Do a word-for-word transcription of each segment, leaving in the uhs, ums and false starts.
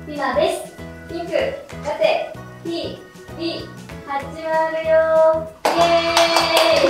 ティナです。ピンク、ラテ、T、B、始まるよー。イエーイ。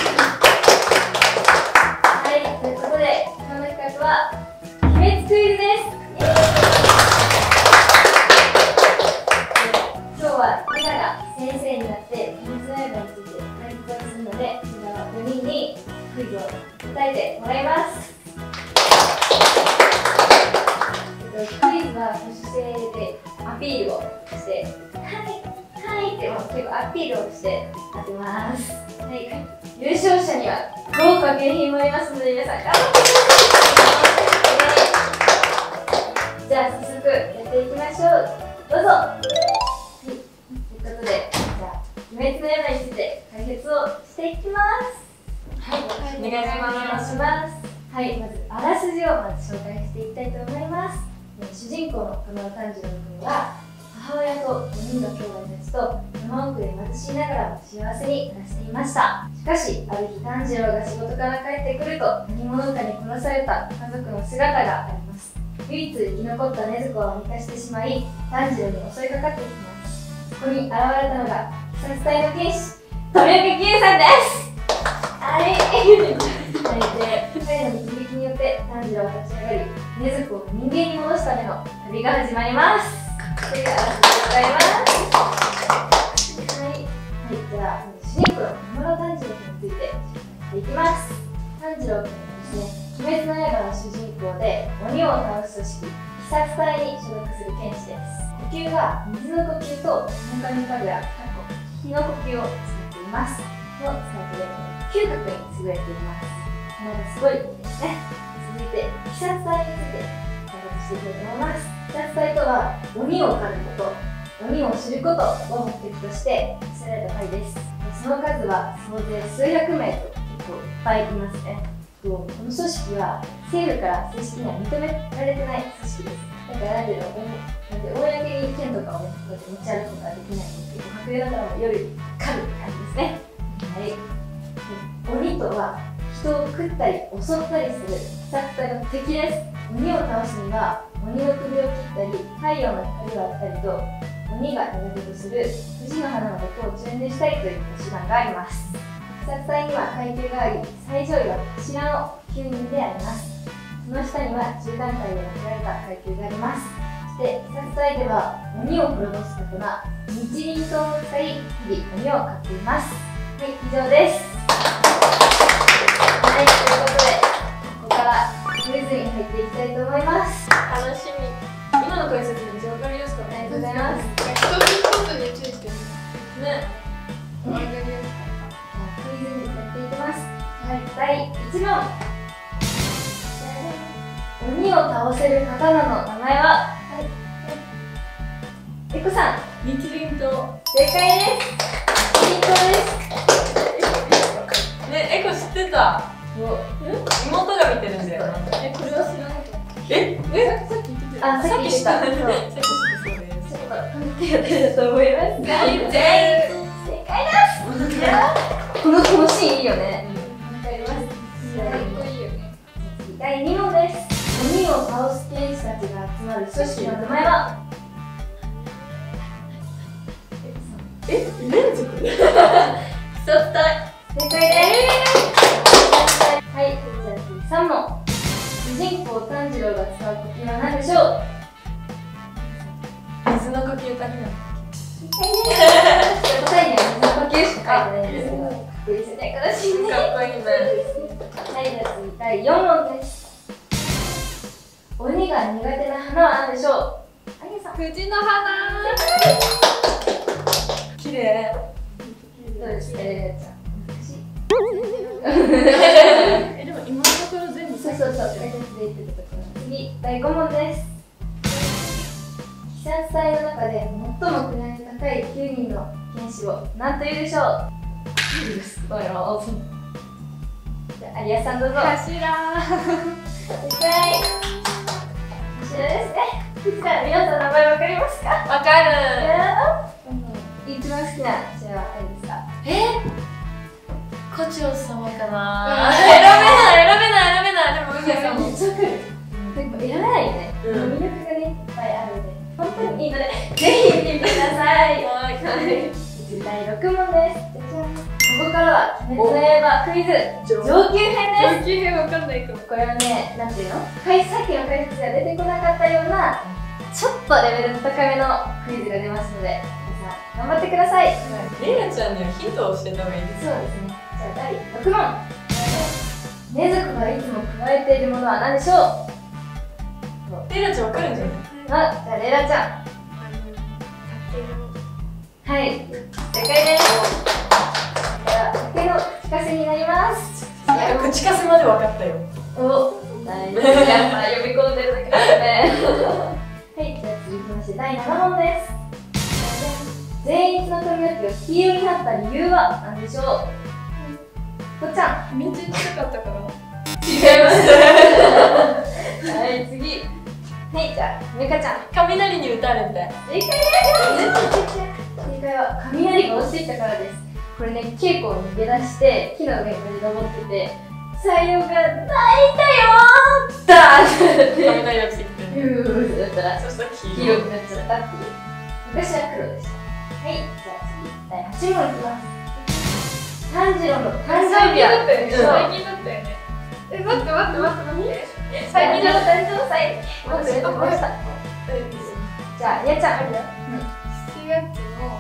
はい、ということで、今日の企画は、鬼滅クイズです。今日は、ティナが先生になって、鬼滅の刃について解説をするので、ティナはよにんにクイズを答えてもらいます。クイズは不正でアピールをして「はいはい」ってもう結構アピールをしてやってます。はい、優勝者には豪華景品もありますので皆さん頑張ってください。じゃあ早速やっていきましょう。どうぞ。はい、ということでじゃあ「鬼滅の刃」について解説をしていきます。はい、お願いします。はい、まずあらすじをまず紹介していきたいと思います。主人公の加納炭治郎君は母親とよにんの兄弟たちと山奥で貧しいながらも幸せに暮らしていました。しかしある日炭治郎が仕事から帰ってくると何者かに殺された家族の姿があります。唯一生き残った禰豆子を満たしてしまい炭治郎に襲いかかってきます。そこに現れたのが鬼殺隊の剣士富岡義勇さんです。はいで彼の導きによって炭治郎は立ち上がり禰豆子を人間に戻すための旅が始まります。というあらすじでございます。はい、はい、じゃあ主人公の小室炭治郎君について紹介していきます。炭治郎君はですね、鬼滅の刃の主人公で鬼を倒す組織鬼殺隊に所属する剣士です。呼吸は水の呼吸と村上かぐら、火の呼吸を使っています。のサイトで嗅覚に優れています。なんかすごいですね。続いて鬼殺隊について解説していきたいと思います。鬼殺隊とは鬼を狩ること、鬼を知ることを目的として作られた隊です。その数は総勢数百名と結構いっぱいいますね。この組織は政府から正式には認められてない組織です。だからなんていうの、なんで公に剣とかをね、こうやって持ち歩くことができないので、結構隠れながらも夜狩る感じですね。はい。鬼とは人を食ったり襲ったりする鬼殺隊の敵です。鬼を倒すには鬼の首を切ったり太陽の光を当てたりと鬼が苦手とする藤の花の毒を注入したりといった手段があります。鬼殺隊には階級があり最上位は柱のきゅうにんであります。その下にはじゅう段階で分けられた階級があります。そして鬼殺隊では鬼を滅ぼす刀日輪刀を使い日々鬼を狩っています。はい、以上です。はい、ということで、ここからクイズに入っていきたいと思います。 楽しみ。今の解説めっちゃわかりやすかった。 ありがとうございます。 一つ一つに注意してね。 わかりやすかった。じゃあクイズにやっていきます。はい、だいいち問。鬼を倒せる刀の名前は、はい、エコさん。 日輪刀。 正解です。日輪刀です。 ね、エコ知ってた。妹が見てるんだよな。 え、これは知らなかった。 え、え、さっき言ってた。 あ、さっき言ってた。 さっき知ってそうです。 ちょっと考えてだと思います。正解です。このこのシーンいいよね。わかります。かっこいいよね。だいに問です。鬼を倒す剣士たちが集まる組織の名前は。 え、連続？鬼殺隊。 正解です。はい、じゃあ次さん問。主人公炭治郎が使う呼吸は何でしょう。 水の呼吸足りない。 答えには水の呼吸しか書いてないんですけど、かっこいいですね。悲しいね。 かっこいいね。 はい、じゃあ次だいよん問です。鬼が苦手な花は何でしょう。あゆさん。 藤の花。綺麗。 どうですか、レイちゃん。 え、でも今のところ全部そうそうそう、解説で言ってたところ。次、だいご問です。鬼殺隊の中で最も位の高いきゅうにんの剣士を何というでしょう。いいです。これはじゃあ、有安さんどうぞ。 頭。 正解。頭ですね。じゃあ、皆さん名前わかりますか。 わかる。 一番好きな試合はあれですか。 え？胡蝶様かな。選べない選べない選べない。でも海さんも。 めっちゃわかる。結構選べないよね。魅力がねいっぱいあるので。 本当にいいので、ぜひ見てみてください。 はい。 だいろくもんです。じゃじゃん。ここからは鬼滅の刃クイズ上級編です。 上級編わかんないかも。 これはね、なんていうの、さっきの解説が出てこなかったようなちょっとレベルの高めのクイズが出ますので、皆さん頑張ってください。 レイナちゃんにはヒントを教えた方がいいです。 そうですね。じゃあだいろくもん。禰豆子がいつも加えているものは何でしょう？ レイナちゃんわかるんじゃない？ あ、じゃあレイラちゃん。はい、正解です。では竹の口かせになります。 いや、口かせまでわかったよ。 お、大丈夫。やっぱ呼び込んでるだけですね。はい、じゃあ続きましてだいななもんです。善逸の髪の毛が黄色になった理由は何でしょう？こっちゃん。 めっちゃ近かったから。 違います。はい、次。はい、じゃあめかちゃん。 雷に打たれて。 正解です。正解は雷が落ちてきたからです。これね、稽古を逃げ出して木の上に登ってて、才能が泣いたよーダーって雷落ちてきてね。 うーだったらそしたら黄黄色色くなっちゃったっていう。昔は黒でした。はい、じゃあ次だいはちもんいきます。炭治郎の誕生日は最近だったよね。え、待って待って待って待って。 最近の誕生祭忘れてました。じゃありあちゃん。 しちがつの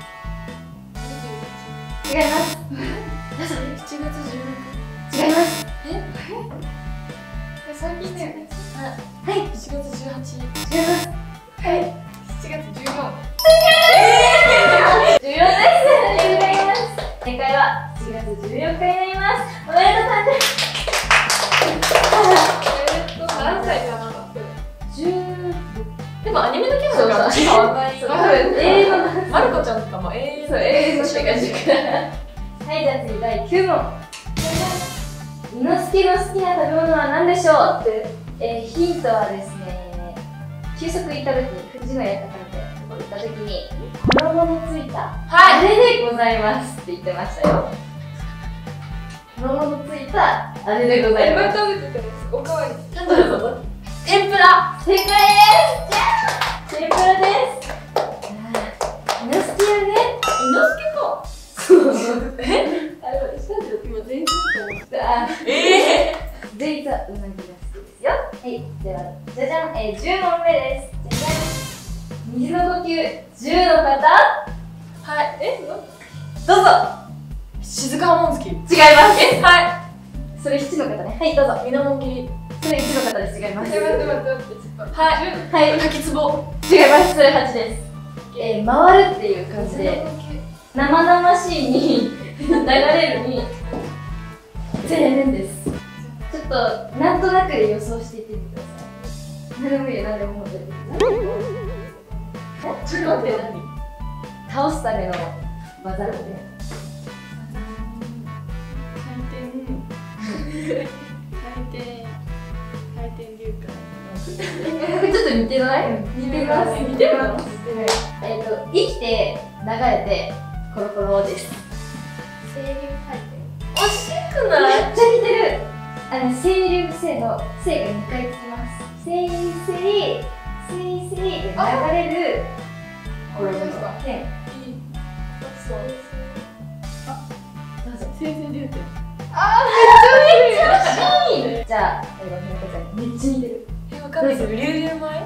違います。 しちがつじゅうろく。 違います。 え？最近だよね。 はい。 しちがつじゅうはち。 違います。はい。 しちがつじゅうよん。 じゅうよんです。正解です。正解はしちがつじゅうよっかになります。おめでとう誕生日。 えっと何歳かな？ じゅう。 でもアニメのキャラとか変わらない。 多分永遠のマルコちゃんとかも永遠そう永遠の世界中から。はい、じゃあ次だいきゅうもん。伊之助の好きな食べ物は何でしょう？えー、ヒントはですね、給食行った時に藤野屋か食べてここ行った時に衣のついたあれでございますって言ってましたよ。衣のついたあれでございます。 食べてたやつおかわり。なんだろう。天ぷら。 正解です。天ぷらです。伊之助はね、 伊之助か。 そうえ？ あれ私なんで今全然と思って。 あええ。 全員はうなぎが好きですよ。はい、ではじゃじゃん、えー、じゅうもんめです。じゃじゃん。水の呼吸じゅうの方。 はい。え？ どうぞ。 静かもん好き。違い違います。 え？はい。 それしちの方ね。はい、どうぞ。 みなもん切り。 それいちの方です。違います。 え、待って待って待って、ちょっと。はい。 はい。 かきつぼ。 違います。それはちです。えー、回るっていう感じで生々しいに流れるに全然です。ちょっとなんとなくで予想していってみてください。何でもいいよ、何でも本当に。 ちょっと待って、何？ 倒すための技で。 回転。回転。回転流ちょっと似てない？似てます。 似てるの？ 似てない。えっと、生きて流れてコロコロです。 清流回転。惜しくない？ めっちゃ似てる。あの清流性の性がにかいつきます。清水水水水で流れるコロコロ点。 そう。 あ、どうぞ。 清流流点。 あー、めっちゃめっちゃ惜しい。じゃあ、えー、ひなこちゃんめっちゃ似てる。 え、わかんないです。流流前？ 違います。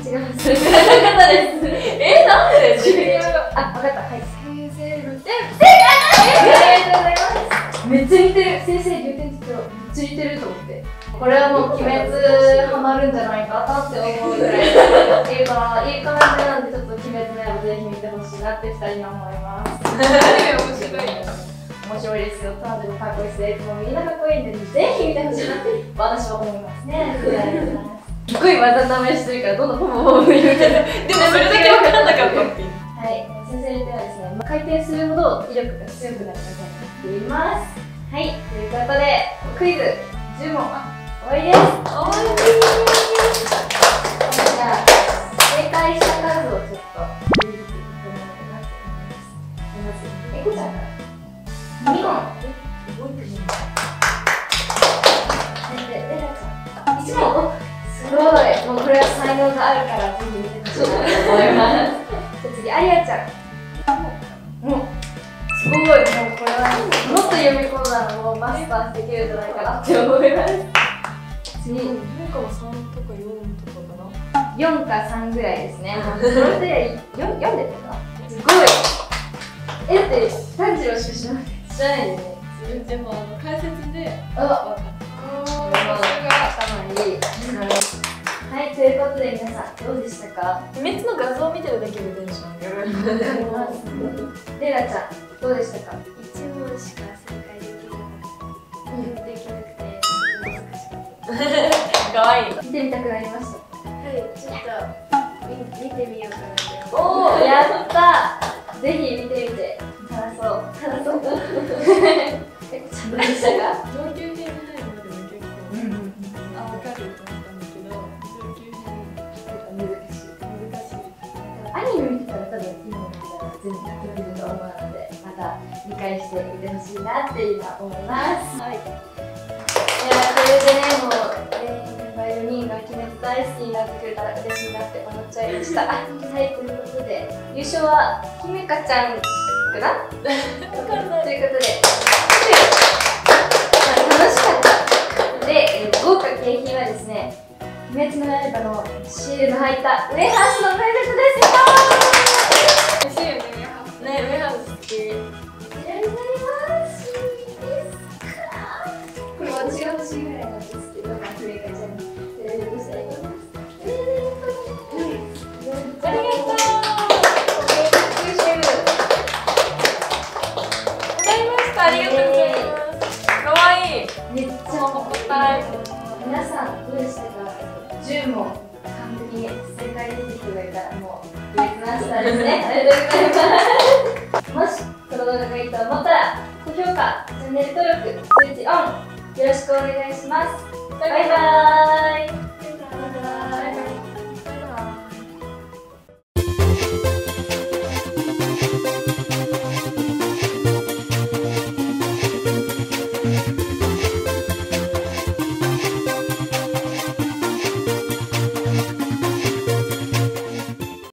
それ方です。 え、なんで？ 流あ、わかった。はい。 清々流点。 正解ありがとうございます。めっちゃ似てる。先生、流点って言ったらめっちゃ似てると思って。これはもう鬼滅ハマるんじゃないかなって思うぐらいいいかな、いい感じなんで、ちょっと鬼滅の刃ぜひ見てほしいなってふたりに思います。 何が面白いの？ 面白いですよ。タージもかっこいいです。いつもみんなかっこいいんで、ぜひ見てほしいなって私は思いますね。すっごい技試してるから、どんどんポンポンポン言うけど、 でもそれだけ分かんなかったっていう。 はい、先生ではですね、回転するほど威力が強くなる技になっています。はい、ということで、クイズじゅうもん、あ、終わりです。 終わり。 じゃあ、正解した数をちょっと、一人ずついってもらおうかなと思います。まず、えこちゃんから。にもん。 覚えてる。 先生、レナちゃん。いちもん。すごい。もうこれは才能があるから、ぜひ見てほしい。 と思います。じゃあ次、ありあちゃん。もうすごい、もうこれはもっと読み込んだのをマスターできるんじゃないかなって思います。次、 なんかもさんとかよんとかかな。 よんかさんぐらいですね。これでよんでたかな。すごい。え、だって炭治郎しか知らない知らないよね。 でもあの解説であ、 分かった。 これは頭いい。はい、ということで皆さんどうでしたか？ 秘密の画像を見てるだけでテンション上がる。 レイラちゃんどうでしたか？ 一問しか正解できなかった。できなくて難しかった。 かわいい。 見てみたくなりました。 はい、ちょっと見見てみようかなって。 おお、やったー。ぜひ見てみて。楽しそう。楽しそう。え、ちゃんとでしたか？ 上級編に入るまでも結構、あ、分かると思ったんだけど、上級編難しい。 難しい。 アニメ見てたら多分今のみたいな全部できると思うので、また理解してみてほしいなっていうのは思います。 はい。 いや、これでね、もう、えー、メンバーよにんが鬼滅大好きになってくれたら嬉しいなって思っちゃいました。はい、ということで、優勝はひめかちゃんかなということで、楽しかったので、えー、豪華景品はですね、鬼滅の刃のシールの入ったウエハースのプレゼントです。 美味しいよね、ね、ウエハース好き。 ありがとうございます。これ私が欲しいぐらいなんですけど、まあ、ひめかちゃんにプレゼントしたいと思います。プレゼントありがとう。 ありがとうございます。かわいい。 めっちゃ重たい。 皆さんどうでしたか？じゅう問完璧に正解できてくれたらもう鬼滅マスターですね。ありがとうございます。もしこの動画がいいと思ったら高評価、チャンネル登録、通知オンよろしくお願いします。バイバーイ。 バイバイ。